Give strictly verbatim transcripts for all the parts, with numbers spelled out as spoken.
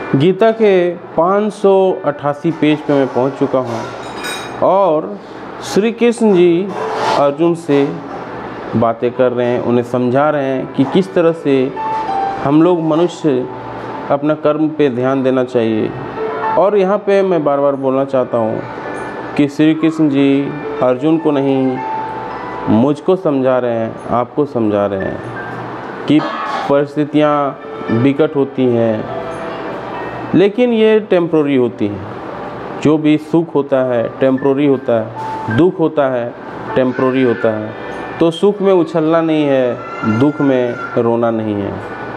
गीता के पाँच सौ अट्ठासी पेज पे मैं पहुंच चुका हूं और श्री कृष्ण जी अर्जुन से बातें कर रहे हैं, उन्हें समझा रहे हैं कि किस तरह से हम लोग मनुष्य अपना कर्म पे ध्यान देना चाहिए। और यहाँ पे मैं बार बार बोलना चाहता हूँ कि श्री कृष्ण जी अर्जुन को नहीं, मुझको समझा रहे हैं, आपको समझा रहे हैं कि परिस्थितियाँ विकट होती हैं लेकिन ये टेम्प्रोरी होती हैं। जो भी सुख होता है टेम्प्रोरी होता है, दुख होता है टेम्प्रोरी होता है। तो सुख में उछलना नहीं है, दुख में रोना नहीं है।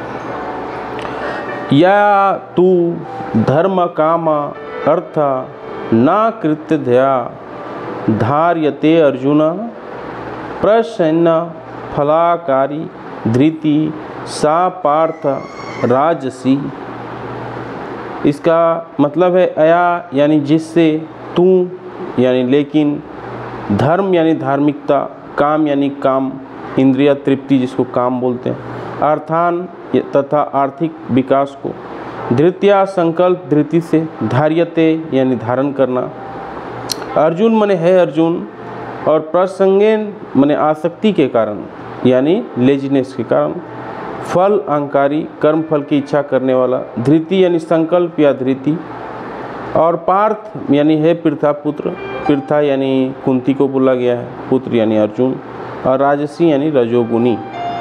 या तू धर्म काम अर्थ न कृत्यधया धार्यते अर्जुन प्रसन्न फलाकारी धृति सा पार्थ राजसी। इसका मतलब है अया यानी जिससे, तू यानी लेकिन, धर्म यानी धार्मिकता, काम यानी काम, इंद्रिय तृप्ति जिसको काम बोलते हैं, अर्थान तथा आर्थिक विकास को, धृत्या संकल्प धृति से, धार्यते यानी धारण करना, अर्जुन मने है अर्जुन, और प्रसंगेन मने आसक्ति के कारण यानी लेजीनेस के कारण, फल अहंकारी कर्म फल की इच्छा करने वाला, धृति यानी संकल्प या धृति, और पार्थ यानी है पृथा पुत्र, पृथा यानी कुंती को बोला गया है, पुत्र यानी अर्जुन, और राजसी यानी रजोगुनी।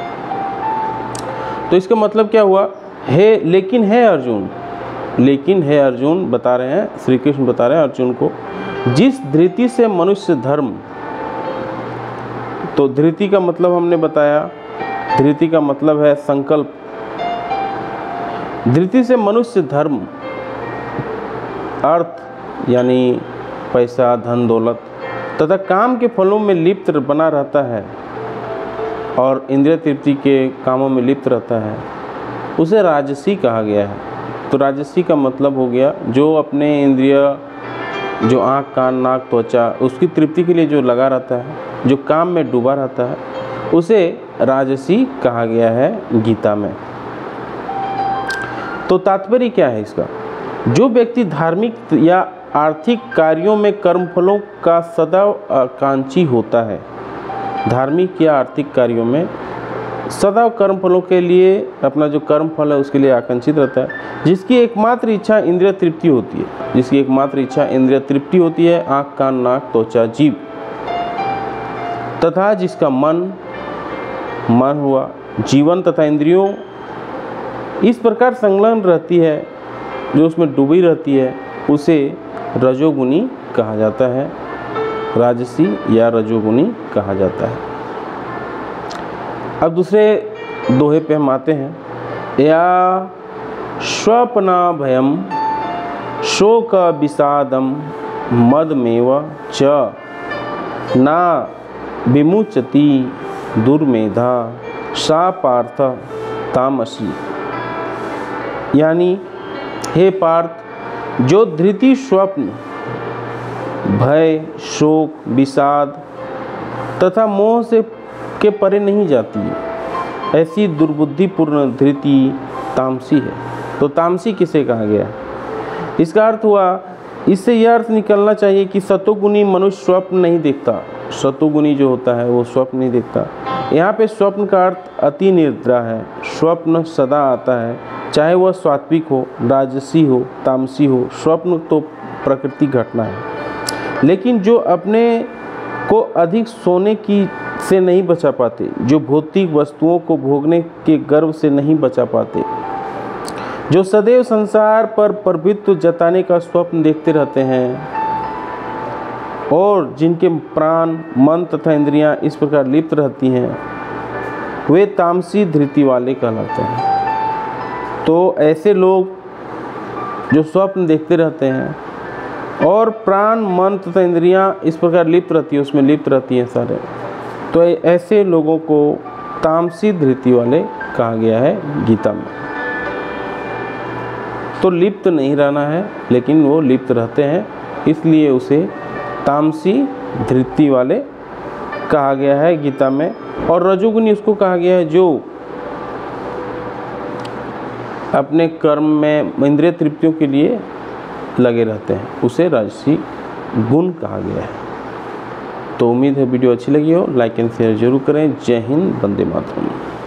तो इसका मतलब क्या हुआ है, लेकिन है अर्जुन, लेकिन है अर्जुन बता रहे हैं, श्री कृष्ण बता रहे हैं अर्जुन को, जिस धृति से मनुष्य धर्म, तो धृति का मतलब हमने बताया, धृति का मतलब है संकल्प, धृति से मनुष्य धर्म, अर्थ यानी पैसा धन दौलत तथा काम के फलों में लिप्त बना रहता है और इंद्रिय तृप्ति के कामों में लिप्त रहता है, उसे राजसी कहा गया है। तो राजसी का मतलब हो गया जो अपने इंद्रिय, जो आँख कान नाक त्वचा, उसकी तृप्ति के लिए जो लगा रहता है, जो काम में डूबा रहता है, उसे राजसी कहा गया है गीता में। तो तात्पर्य क्या है इसका, जो व्यक्ति धार्मिक या आर्थिक कार्यों में कर्मफलों का सदैव आकांक्षी होता है, धार्मिक या आर्थिक कार्यों में सदैव कर्मफलों के लिए, अपना जो कर्मफल है उसके लिए आकांक्षित रहता है, जिसकी एकमात्र इच्छा इंद्रिय तृप्ति होती है, जिसकी एकमात्र इच्छा इंद्रिय तृप्ति होती है, आँख कान नाक त्वचा जीव, तथा जिसका मन मन हुआ जीवन तथा इंद्रियों इस प्रकार संलग्न रहती है, जो उसमें डूबी रहती है, उसे रजोगुनी कहा जाता है, राजसी या रजोगुनी कहा जाता है। अब दूसरे दोहे पे हम आते हैं। या स्वप्न भयम शोक विषादम मदमेव च ना विमुचति दुर्मेधा सा पार्थ तामसी। यानी हे पार्थ, जो धृति स्वप्न भय शोक विषाद तथा मोह से के परे नहीं जाती है, ऐसी दुर्बुद्धिपूर्ण धृति तामसी है। तो तामसी किसे कहा गया? इसका अर्थ हुआ, इससे यह अर्थ निकलना चाहिए कि सतोगुणी मनुष्य स्वप्न नहीं देखता, सतोगुणी जो होता है वो स्वप्न नहीं देखता। यहाँ पे स्वप्न का अर्थ अति निद्रा है। स्वप्न सदा आता है, चाहे वह सात्विक हो, राजसी हो, तामसी हो। स्वप्न तो प्रकृति घटना है। लेकिन जो अपने को अधिक सोने की से नहीं बचा पाते, जो भौतिक वस्तुओं को भोगने के गर्व से नहीं बचा पाते, जो सदैव संसार पर प्रभुत्व जताने का स्वप्न देखते रहते हैं और जिनके प्राण मन तथा इंद्रियां इस प्रकार लिप्त रहती हैं, वे तामसी धृति वाले कहलाते हैं। तो ऐसे लोग जो स्वप्न देखते रहते हैं और प्राण मन तथा इंद्रियां इस प्रकार लिप्त रहती है, उसमें लिप्त रहती हैं सारे, तो ऐसे लोगों को तामसी धृति वाले कहा गया है गीता में। तो लिप्त नहीं रहना है, लेकिन वो लिप्त रहते हैं, इसलिए उसे तामसी धृति वाले कहा गया है गीता में। और रजोगुनी उसको कहा गया है जो अपने कर्म में इंद्रिय तृप्तियों के लिए लगे रहते हैं, उसे राजसी गुण कहा गया है। तो उम्मीद है वीडियो अच्छी लगी हो, लाइक एंड शेयर जरूर करें। जय हिंद, वंदे मातरम।